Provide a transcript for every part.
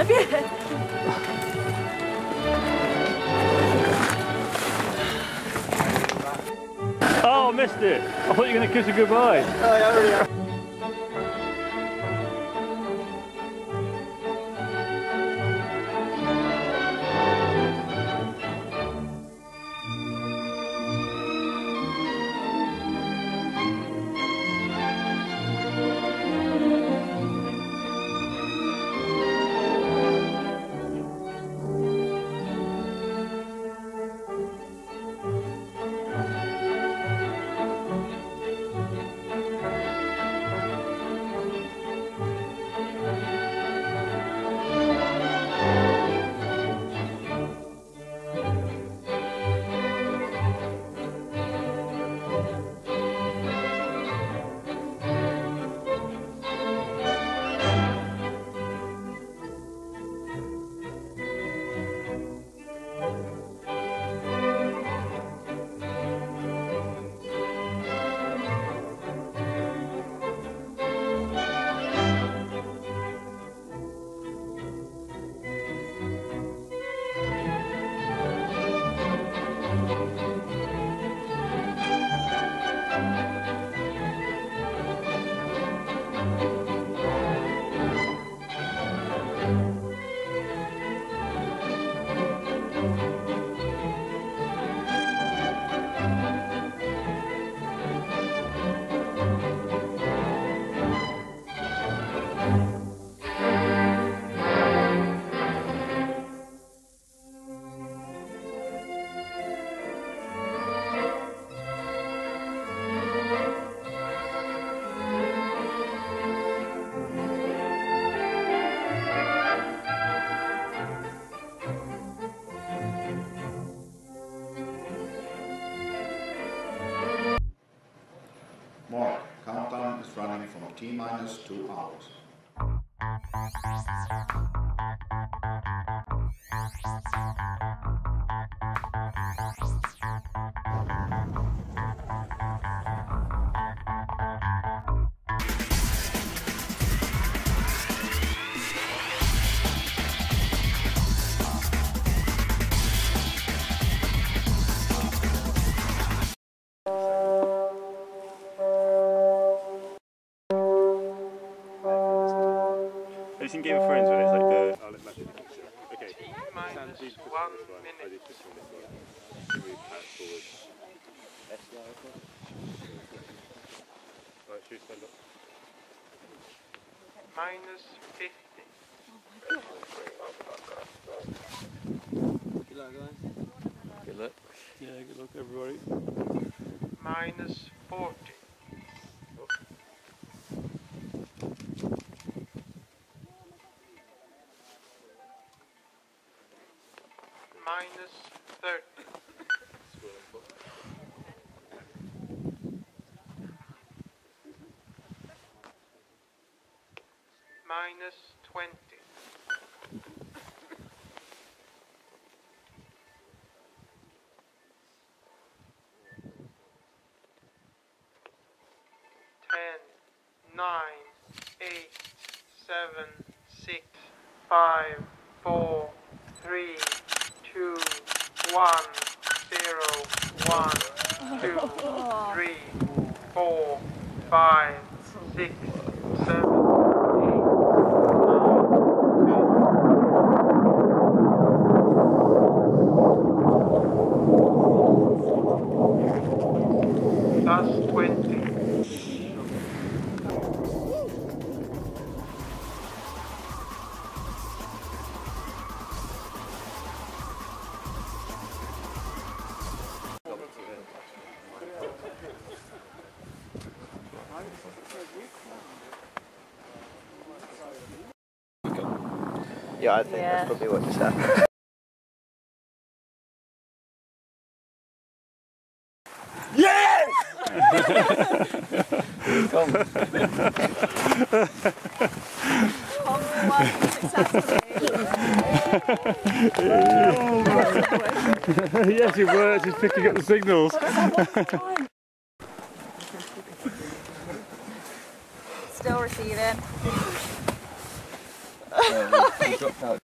Have you? Oh, I missed it. I thought you were going to kiss her goodbye. Oh, yeah, already are. Mark, countdown is running from T-minus 2 hours. Have you seen Game of Thrones where it's like the... Oh, let's match it. Okay. Minus 1 minute. Right, should we stand up? Minus 50. Good luck, guys. Good luck. Yeah, good luck everybody. Minus 40. Minus 30. Minus 20. Ten, 9, 8, 7, 6, 5, 4, 3, 2, 1, 0, 1, 2, 3, 4, 5, 6, 7. Plus 20. Yeah, I think that's probably what just happened. Yes! Yes, it works. It's picking up the signals. Still receiving. We dropped out.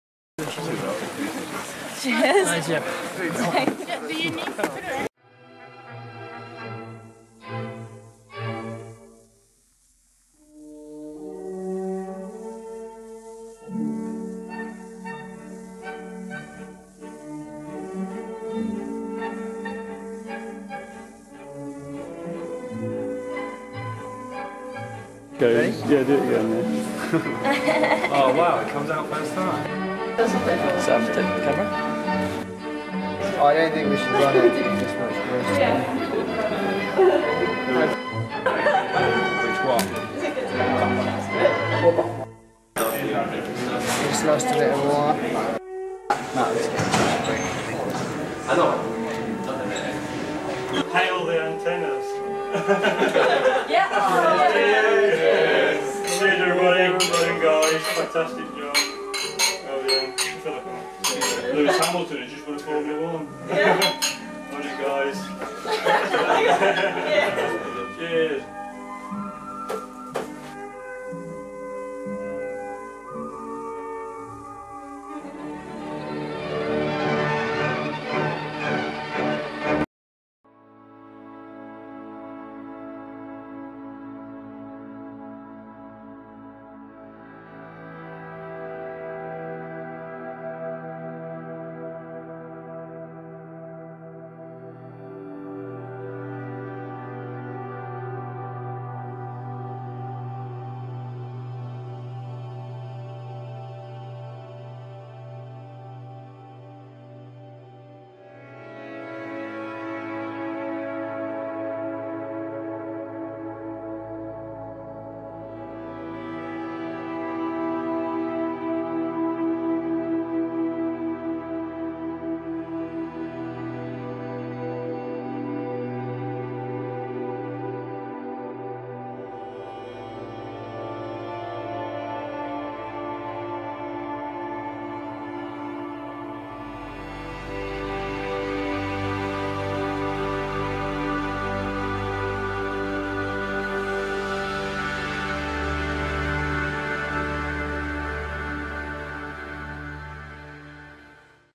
Cheers. Thank you. Do you need to put it? Goes. Yeah, do it again. Yeah. Oh wow, it comes out first time. Sam, take the camera. I don't think we should run it this much worse. Which one? We just lost a bit of water. Hail the antennas. Yeah. Yes. Cheers everybody, well done guys, fantastic job. Well done. Lewis Hamilton has just won a Formula 1.